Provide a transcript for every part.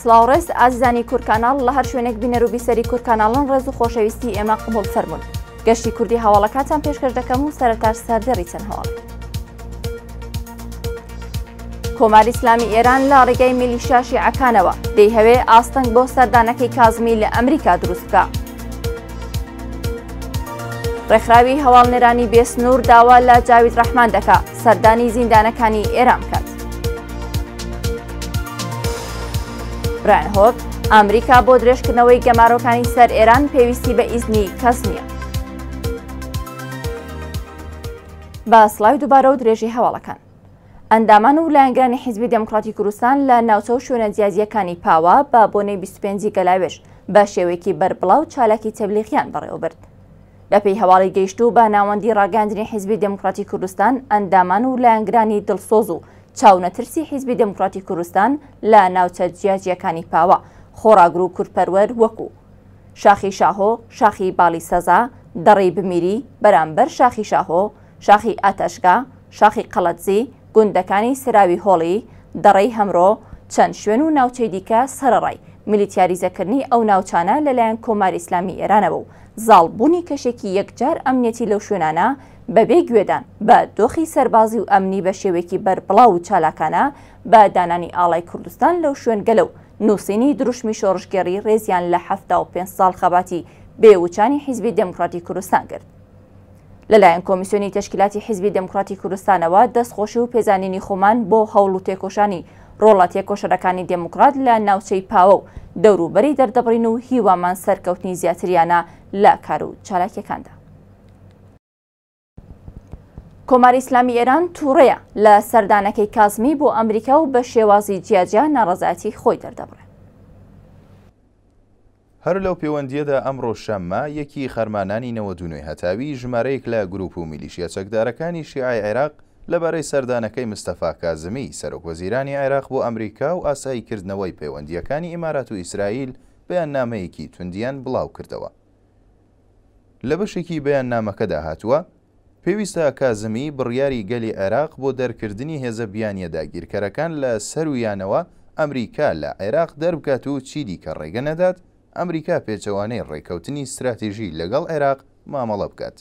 سلااوڕێز ئازیزانی کورکاناڵ لە هەر شوێنێک بینەر و بیسەری کورکاناڵن ڕێز و خۆشەویستی ئێمە قبول فەرمون. گەشتی کوردی هەواڵەکانتان پێشکەش دەکەم و سەرەتا سەردەڕی چەند هەواڵ. کۆماری ئیسلامی ئێران لە ڕێگەی میلیشیا شیعەکانەوە دەیهەوێ ئاستەنگ بۆ سەردانەکەی کازمی لە ئەمریکا دروست بکە. ڕێکخراوی هەواڵنێرانی بێسنوور داوا لە جاوید ڕەحمان دەکا سەردانی زیندانەکانی ئێران بکات. برایان هۆک ئەمریکا بۆ درێژکردنەوەی گەمارۆکانی سەر ئێران پێویستی بە ئیزنی کەس نییە. بە سڵاوی دووبارە و درێژی هەواڵەکان. ئەندامان و لایەنگرانی حیزبی دموکراتی کوردستان لە ناوچە و شوێنە جیاجیەکانی پاوە بە بۆنەی 25 گەلاوێژ بە شێوەیەکی بەربڵاو چالاکی تەبلیغیان بەڕێوەبرد. بەپێی هەواڵی گەیشتوو بە ناوەندی ڕاگەاندنی حیزبی دموکراتی کوردستان ئەندامان و لایەنگرانی دڵسۆز و چاونەترسی حیزبی دموکراتی کوردستان لە ناوچە جیاجیەکانی پاوە خۆراگر و کورتپەروەر وەکو شاخی شاهۆ، شاخی باڵی سەزا، دەڕی بمیری، بەرامبەر شاخی شاهۆ، شاخی ئاتەشگا، شاخی قەڵەتزی، گوندەکانی سراوی هۆڵی، دەڕی هەمرۆ، چەند شوێن و ناوچەی دیکە سەرەڕای میلیتاریزەکردنی ئەو ناوچانە لەلایەن کۆماری ئیسلامی ئێرانەوە و زاڵبوونی کەشێکی یەکجار ئەمنیەتی لەو شوێنانە بەبێ گوێدان بە دۆخی سەربازی و ئەمنی بە شێوەیەکی بەربڵاو و چالاکانە بە دانانی ئاڵای کوردستان لەو شوێنگەلە و نووسینی دروشمی شۆڕشگەڕی ڕێزیان لە 75 ساڵ خەباتی بێوچانی حیزبی دموکراتی کوردستان کرد. لەلایەن کۆمیسیۆنی تەشکیلاتی حیزبی دموکراتی کوردستانەوە دەستخۆشی و پێزانینی خۆمان بۆ هەوڵ و تێکۆشانی ڕۆڵە تێکۆشەرەکانی دموکرات لە ناوچەی پاوە و دەوروبەری دەردەبڕین و هیوامان سەرکەوتنی زیاتریانە لە کار و چالاکیەکاندا. کۆماری ئیسلامی ئێران تووڕەیە لە سەردانەکەی کازمی بۆ ئەمریکا و بە شێوازی جیاجیا ناڕەزایەتی خۆی دەردەبڕێت. هەر لەو پەیوەندیەدا ئەمڕۆ شەممە یەکی خەرمانانی 92 هەتاوی ژمارەیەک لە گروپ و میلیشیا چەکدارەکانی شیعای عێراق لەبارەی سەردانەکەی مستەفا کازمی سەرۆکوەزیرانی عێراق بۆ ئەمریکا و ئاساییکردنەوەی پەیوەندیەکانی ئیمارات و ئیسرائیل بەیاننامەیەکی توندیان بڵاو کردەوە. لە بەشێکی بەیاننامەکەدا هاتووە پێویستە کازمی بڕیاری گەلی عێراق بۆ دەرکردنی هێزە بیانیە داگیرکەرەکان لە سەرویانەوە ئەمریکا لە عێراق دەربکات و چی دیکە ڕێگە نەدات ئەمریکا پێچەوانەی ڕێکەوتنی استراتیژی لەگەڵ عێراق مامەڵە بکات.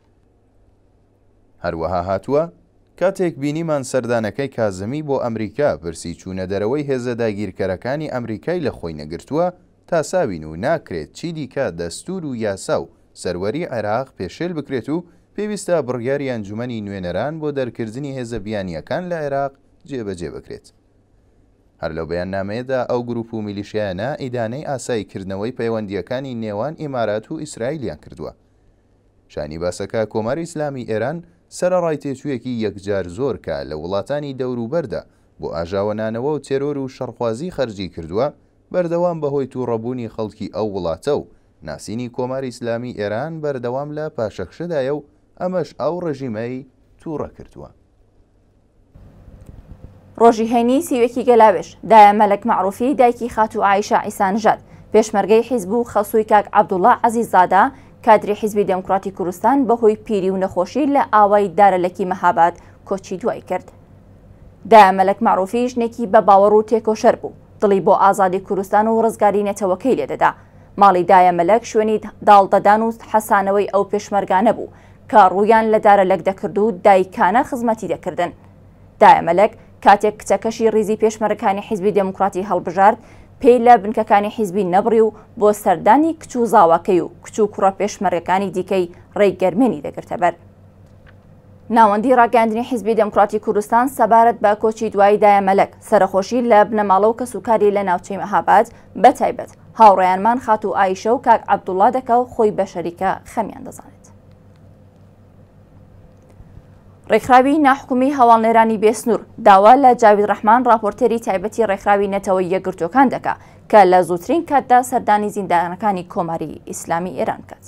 هەروەها هاتووە کاتێک بینیمان سەردانەکەی کازمی بۆ ئەمریکا پرسی چوونە دەرەوەی هێزە داگیرکەرەکانی ئەمریکای لە خۆی نەگرتووە تا ساوین و ناکرێت چی دیکە دەستور و یاسا و سەروەری عێراق پێشێل بکرێت و پێویستە بڕیاری ئەنجومەنی نوێنەران بۆ دەرکردنی هێزە بیانیەکان لە عێراق جێبەجێ بکرێت. هەر لەو بەیاننامەیەدا ئەو گروپ و میلیشیانە ئیدانەی ئاساییکردنەوەی پەیوەندیەکانی نێوان ئیمارات و ئیسرائیلیان کردووە. شانی باسەکە کۆماری ئیسلامی ئێران سەرەڕای تێچوویەکی یەکجار زۆر کە لە وڵاتانی دەوروبەردا بۆ ئاژاوەنانەوە و تێرۆر و شەڕخوازی خەرجی کردووە بەردەوام بەهۆی تووڕەبوونی خەڵکی ئەو وڵاتە و ناسینی کۆماری ئیسلامی ئێران بەردەوام لە پاشەخشدایە و ئەمەش ئەو ڕژیمەی تووڕە کردووە. ڕۆژی هەینی سیوێکی گەلاوێژ دایە مەلەک معروفی دایکی خاتوو عایشە ئیسانژاد پێشمەرگەی حیزب و خەسووی کاک عەبدوڵڵا عەزیززادە کادری حیزبی دموکراتی کوردستان بەهۆی پیری و نەخۆشی لە ئاوای دارەلەکی مەهاباد کۆچی دوای کرد. دایە مەلەک معروفی ژنێکی بە باوەڕ و تێکۆشەر بوو، دڵی بۆ ئازادی کوردستان و ڕزگاری نەتەوەکەی لێدەدا. ماڵی دایە مەلەک شوێنی داڵدەدان و حەسانەوەی ئەو پێشمەرگانە بوو کە ڕوویان لە دارەلەک دەکرد و دایکانە خزمەتی دەکردن. دایە مەلەک کاتێک کچەکەشی ڕیزی پێشمەرەکانی حیزبی دموکراتی هەڵبژارد پێی لە بنکەکانی حیزبی نەبڕی و بۆ سەردانی کچ و زاواکەی و کچ و کوڕە پێشمەرگەکانی دیکەی ڕێگەرمێنی دەگرتە بەر. ناوەندی ڕاگەاندنی حیزبی دموکراتی کوردستان سەبارەت بە کۆچی دوای دایە مەلەک سەرخۆشی لە بنەماڵە و کەسوکاری لە ناوچەی مەهاباد بەتایبەت هاوڕێیانمان خاتوو عایشە و کاک عەبدوڵڵا دەکا و خۆی بە شەریکە خەمیان دەزانێت. ڕێکخراوی ناحکومی هەواڵنێرانی بێسنوور داوا لە جاوید ڕەحمان راپۆرتێری تایبەتی ڕێکخراوی نەتەوەی یەکگرتوەکان دەکا کە لە زووترین کاتدا سەردانی زیندانەکانی کۆماری ئیسلامی ئێران بکات.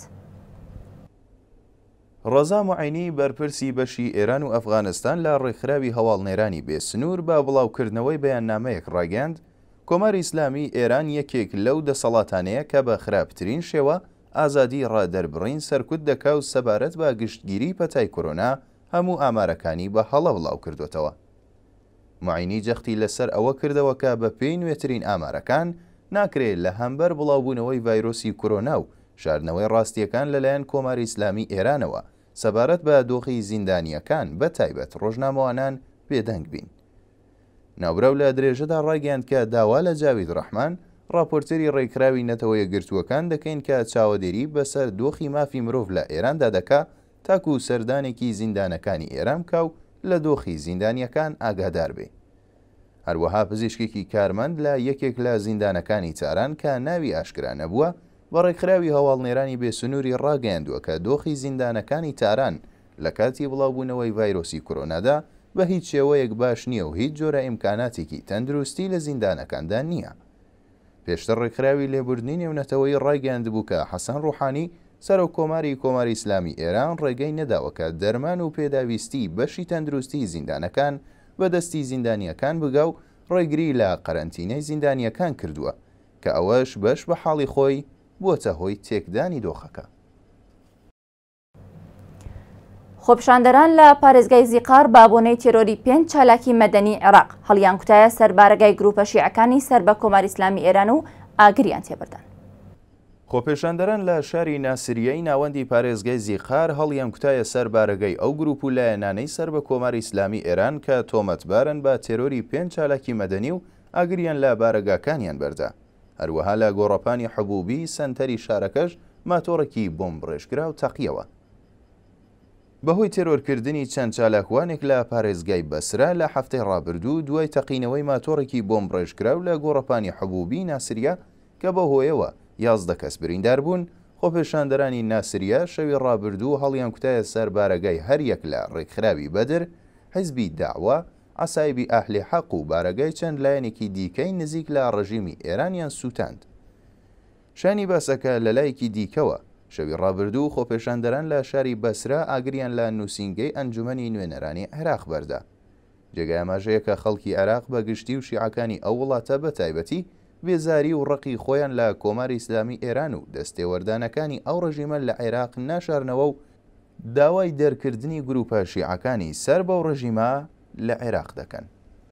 ڕەزا موعینی بەرپرسی بەشی ئێران و ئەفغانستان لە ڕێکخراوی هەواڵنێرانی بێسنوور بە بڵاوکردنەوەی بەیاننامەیەک ڕاگەاند کۆماری ئیسلامی ئێران یەکێک لەو دەسەڵاتانەیە کە بە خراپترین شێوە ئازادی ڕادەربڕین سەرکوت دەکا و سەبارەت بە گشتگیری پەتای کۆرۆنا هەموو ئامارەکانی بە هەڵە بڵاو کردوێتەوە. معینی جەختی لەسەر ئەوە کردەوە کە بە پێی نوێترین ئامارەکان ناکرێت لە هەمبەر بڵاوبوونەوەی ڤایرۆسی کۆرۆنا و شاردنەوەی ڕاستیەکان لەلایەن کۆماری ئیسلامی ئێرانەوە سەبارەت بە دۆخی زیندانیەکان بە تایبەت ڕۆژنامەوانان پێدەنگ بین. ناوبراو لە درێژەدا ڕاگەیاند کە داوا لە جاوید ڕەحمان راپۆرتەری ڕێکخراوی نەتەوە یەکگرتووەکان دەکەین کە چاوەدێری بەسەر دۆخی مافی مرۆڤ لە ئێراندا دەکا تاکو سەردانێکی زیندانەکانی ئێران کاو لە دۆخی زیندانیەکان ئاگادار بێ. هەروەها پزیشکێکی کارمەند لە یەکێک لە زیندانەکانی چاران کە ناوی ئاشکرا نەبووە بە ڕێکخراوی هەواڵنێرانی بێسنووری ڕاگەیاندووە کە دۆخی زیندانەکانی تاران لە کاتی بڵاوبوونەوەی ڤایرۆسی کۆرۆنادا بە هیچ شێوەیەک باش نییە و هیچ جۆرە ئیمکاناتێکی تەندروستی لە زیندانەکاندا نییە. پێشتر ڕێکخراوی لێبوردنی نێونەتەوەی ڕاگەیاندبوو کە حەسەن ڕوحانی سەرۆکۆماری کۆماری ئیسلامی ئێران ڕێگەی نەداوە کە دەرمان و پێداویستی بەشی تەندروستی زیندانەکان بەدەستی زیندانیەکان بگا و ڕێگری لە قەرەنتینەی زیندانیەکان کردووە کە ئەوەش بەش بە حاڵی خۆی بووەتە هۆی تێکدانی دۆخەکە. خۆپیشاندەران لە پارێزگای زیقار بابۆنەی تێرۆری 5 چالاکی مەدەنی عێراق هەڵیان کوتایە سەربارەگای گروپە شیعەکانی سەر بە کۆماری ئیسلامی ئێران و ئاگریان تێبردان. خۆپیشاندەران لە شاری ناسریەی ناوەندی پارێزگای زیقار هەڵیان کوتایە سەربارەگەی ئەو گروپ و لایەنانەی سەر بە کۆماری ئیسلامی ئێران کە تۆمەتبارن بە تێرۆری 5 چالاکی مەدەنی و ئاگریان لە بارەگاکانیان بەردا. هەروەها لە گۆڕەپانی حبوبی سەنتەری شارەکەش ماتۆڕێکی بۆمب ڕێژکرا و تەقیەوە. بەهۆی تێرۆرکردنی چەند چالاکوانێک لە پارێزگای بەسرا لە هەفتەی ڕابردوو دوای تەقینەوەی ماتۆڕێکی بۆمب ڕێژکراو لە گۆڕەپانی حبوبی ناسریە کە بە هۆیەوە 11 کەس بریندار بوون، خۆپیشاندەرانی ناسریە شەوی ڕابردوو هەڵیان کوتایە سەربارەگای هەریەک لە ڕێکخراوی بەدر، حیزبی داعوا، عەسایبی ئەهلی حەق و بارەگای چەند لایەنێکی دیکەی نزیک لە ڕژیمی ئێرانیان سووتاند. شانی باسەکە لە لایەکی دیکەوە شەوی ڕابردوو خۆپیشاندەران لە شاری بەسرا ئاگریان لە نووسینگەی ئەنجومەنی نوێنەرانی عێراق بەردا. جێگای ئاماژەیە کە خەڵکی عێراق بە گشتی و شیعەکانی ئەو وڵاتە بە تایبەتی بێزاری و ڕقی خۆیان لە کۆماری ئیسلامی ئێران و دەستێوەردانەکانی ئەو ڕژیمە لە عێراق ناشارنەوە و داوای دەرکردنی گروپە شیعەکانی سەر بەو ڕژیمە لە عێراق دەکەن.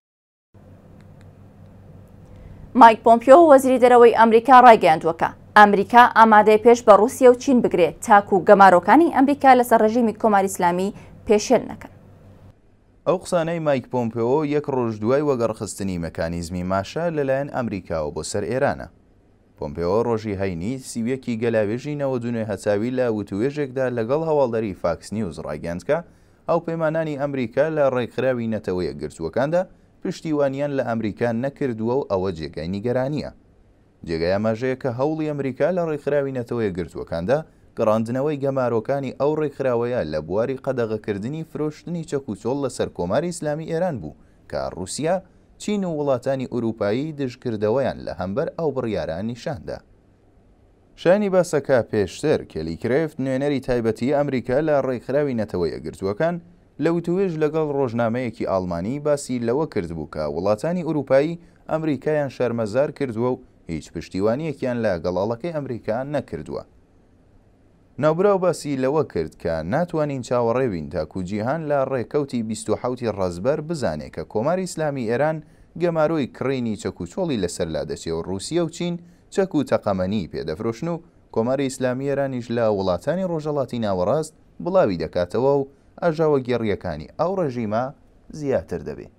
مایک پۆمپیۆ وەزیری دەرەوەی ئەمریکا ڕایگەیاندووە ئەمریکا ئامادەی پێش بە رووسیا و چین بگرێت تاکو و گەمارۆکانی ئەمریکا لەسەر ڕژیمی کۆماری ئیسلامی پێشێل نەکەن. ئەو قسانەی مایک پۆمپیۆ یەک ڕۆژ دوای وەگەڕخستنی مەکانیزمی ماشا لەلایەن ئەمریکاوە بۆ سەر ئێرانە. پۆمپیۆ ڕۆژی هەینی سیویەکی گەلاوێژی نەوەدونێ هەچاوی لە وتوێژێکدا لەگەڵ هەواڵدەری فاکس نیوز ڕاگەاندکە ئەو پەیمانانی ئەمریکا لە ڕێکخراوی نەتەوە یەکگرتووەکاندا پشتیوانیان لە ئەمریکا نەکردووە و ئەوە جێگای نیگەرانیە. جێگای ئاماژەیە کە هەوڵی ئەمریکا لە ڕێکخراوی نەتەوە یەکگرتووەکاندا گەڕاندنەوەی گەمارۆکانی ئەو ڕێکخراوەیە لە بواری قەدەغەکردنی فرۆشتنی چەکوچۆڵ لەسەر کۆماری ئیسلامی ئێران بوو کە رووسیا، چین و وڵاتانی ئوروپایی دژکردەوەیان لە هەمبەر ئەو بڕیاران نیشاندا. شانی باسەکە پێشتر کێلی کرێفت نوێنەری تایبەتی ئەمریکا لە ڕێکخراوی نەتەوە یەکگرتووەکان لە وتوێژ لەگەڵ ڕۆژنامەیەکی ئاڵمانی باسی لەوە کردبوو کە وڵاتانی ئوروپایی ئەمریکایان شەرمەزار کردووە و هیچ پشتیوانیەکیان لە گەڵاڵەکەی ئەمریکا نەکردووە. ناوبراو باسی لەوە کرد کە ناتوانین چاوەڕێبین تاکو جیهان لە ڕێکەوتی 27 ڕەزبەر بزانێت کە کۆماری ئیسلامی ئێران گەمارۆی کڕینی چەکوچۆڵی لەسەر لادەچێ و رووسیا و چین چەک و تەقەمەنی پێدەفرۆشن و کۆماری ئیسلامی ئێرانیش لە وڵاتانی ڕۆژهەڵاتی ناوەڕاست بڵاوی دەکاتەوە و ئاژاوە گێڕیەکانی ئەو ڕژیمە زیاتر دەبێت.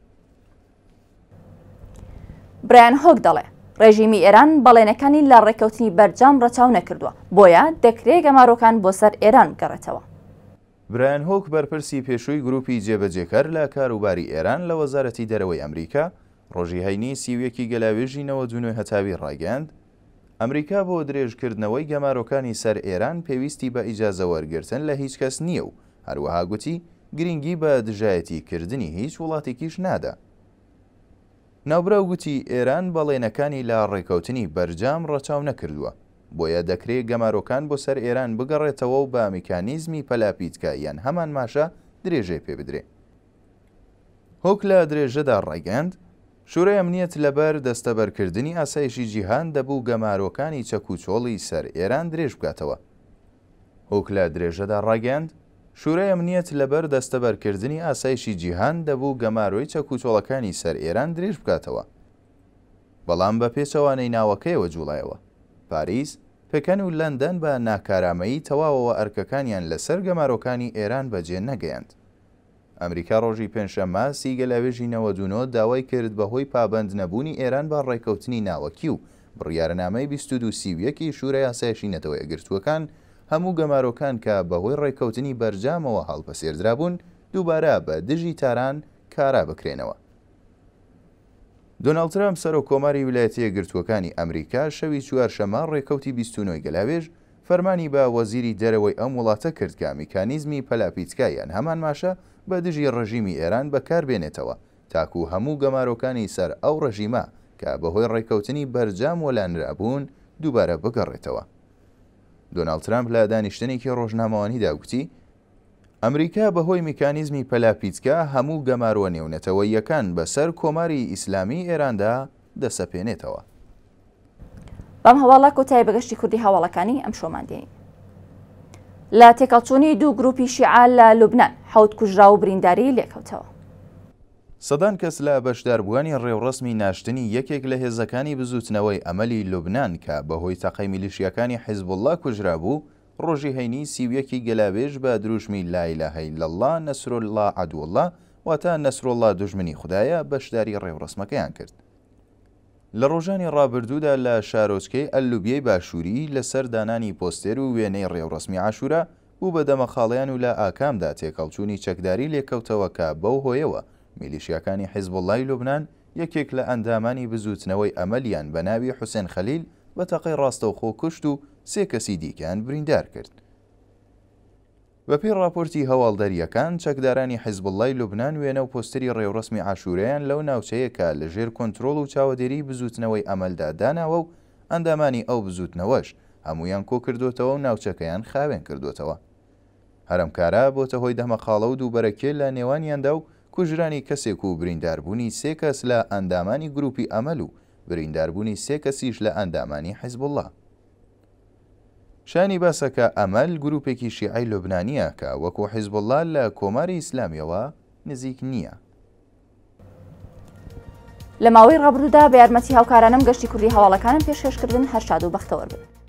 برایان هۆک دەڵێ ڕێژیمی ئێران بەڵێنەکانی لە ڕێکەوتنی بەرجام ڕەچاو نەکردووە، بۆیە دەکرێت گەمارۆکان بۆ سەر ئێران بگەڕێتەوە. برایان هۆک بەرپرسی پێشووی گروپی جێبەجێکار لە کاروباری ئێران لە وەزارەتی دەرەوەی ئەمریکا ڕۆژی هەینی سیویەکی گەلاوێژی نەوەدونێ هەتاوی ڕاگەاند ئەمریکا بۆ درێژکردنەوەی گەمارۆکانی سەر ئێران پێویستی بە ئیجازە وەرگرتن لە هیچ کەس نییە و هەروەها گوتی گرنگی بە دژایەتی کردنی هیچ وڵاتێکیش نادا. ناوبراو گوتی ئێران بەڵێنەکانی لە ڕێکەوتنی بەرجام ڕەچاو نەکردووە، بۆیە دەکرێت گەمارۆکان بۆ سەر ئێران بگەڕێتەوە و بە میکانیزمی پەلاپیتکە یان هەمان ماشە درێژێ پێ بدرێ. هۆک لە درێژەدا ڕایگەاند شورای ئەمنیەت لەبەر دەستەبەرکردنی ئاسایشی جیهان دەبوو گەمارۆکانی چەکوچۆڵی سەر ئێران درێژ بکاتەوە. هۆک لە درێژەدا ڕایگەاند شورای ئەمنیەت لەبەر دەستەبەرکردنی ئاسایشی جیهان دەبوو گەماروی چەکوچۆڵەکانی سەر ئێران درێژ بکاتەوە، بەڵام بە پێچەوانەی ناوەکەیەوە جوڵایەوە. پاریس، پێکەن و لەندەن بە ناکارامەیی تەواوەوە ئەرکەکانیان لەسەر گەمارۆکانی ئێران بەجێ نەگەیاند. ئەمریکا ڕۆژی پێنجشەممە سیگەلاوێژی 99 داوای کرد بەهۆی پابند نەبوونی ئێران بە ڕێکەوتنی ناوەکی و بڕیارەنامەی 22 سیویەکی شورای ئاسایشی نەتەوە یەکگرتووەکان هەموو گەمارۆکان کە بەهۆی ڕێکەوتنی بەرجامەوە هەڵپەسێردرابوون دووبارە بە دژی تاران کارا بکرێنەوە. دۆناڵد ترامپ سەرۆکۆماری ویلایەتە یەکگرتووەکانی ئەمریکا شەوی چوارشەممە ڕێکەوتی 29 گەلاوێژ فەرمانی بە وەزیری دەرەوەی ئەم وڵاتە کرد کە میکانیزمی پەلاپیچکایان هەمان ماشە بە دژی ڕژیمی ئێران بەکاربێنێتەوە تاکو هەموو گەمارۆکانی سەر ئەو ڕژیمە کە بەهۆی ڕێکەوتنی بەرجام وەلانرابوون دووبارە بگەڕێتەوە. دۆناڵد ترامپ لە دانیشتنێکی ڕۆژنامەوانیدا گوتی ئەمریکا بەهۆی میکانیزمی پەلاپیچکە هەموو گەماروە نێونەتەوەییەکان بەسەر کۆماری ئیسلامی ئێراندا دەسەپێنێتەوە. بەم هەواڵە کۆتایی بەگەشتی کوردی هەواڵەکانی ئەم شۆماندەین. لە تێکەڵچوونی دوو گروپی شیعە لە لوبنان 7 کوژرا و برینداری لێکەوتەوە. سەدان کەس لە بەشداربووانی ڕێوڕسمی ناشتنی یەکێک لە هێزەکانی بزوتنەوەی ئەمەلی لوبنان کە بەهۆی تەقەی میلیشیەکانی حیزبوڵڵا کوژرا بوو ڕۆژی هەینی سیویەکی گەلاوێژ بە دروشمی لا ئیلاهە ئیلەڵڵا نەسرۆڵڵا عەدووڵڵا واتە نەسرۆڵڵا دوژمنی خودایە بەشداری ڕێوڕسمەکەیان کرد. لە ڕۆژانی ڕابردوودا لە شارۆچکەی ئەللوبیەی باشووری لەسەر دانانی پۆستێر و وێنەی ڕێوڕسمی عاشورا بوو بە دەمەخاڵیان و لە ئاکامدا تێکەڵچوونی چەکداری لێکەوتەوە کە بەو هۆیەوە میلیشیەکانی حیزبوڵڵای لوبنان یەکێک لە ئەندامانی بزوتنەوەی ئەمەلیان بە ناوی حوسێن خەلیل بە تەقەی ڕاستەوخۆ کوشت و 3 کەسی دیکەیان بریندار کرد. بەپێی راپۆرتی هەواڵدەریەکان چەکدارانی حیزبوڵڵای لوبنان وێنە و پۆستەری ڕێوڕسمی عاشورەیان لەو ناوچەیەکە لەژێر کۆنترۆڵ و چاوەدێری بزوتنەوەی ئەمەلدا داناوە و ئەندامانی ئەو بزوتنەوەش هەمویان کۆکردوتەوە و ناوچەکەیان خاوێن کردوتەوە. هەرەمکارە بۆتە هۆی دەمەخاڵە و دووبەرەکێ لە نێوانیاندا و کوژرانی کەسێک و برینداربوونی 3 کەس لە ئەندامانی گروپی ئەمەل و برینداربوونی 3 کەسیش لە ئەندامانی حیزبوڵڵا. شانی باسەکە ئەمەل گروپێکی شیعەی لوبنانیە کە وەکو حیزبوڵڵا لە کۆماری ئیسلامیەوە نزیک نییە. لە ماوەی ڕابردوودا بە یارمەتی هاوکارانم گەشتی کوردی هەواڵەکانم پێشکەشکردن هەر شاد و بەختەوەر بن.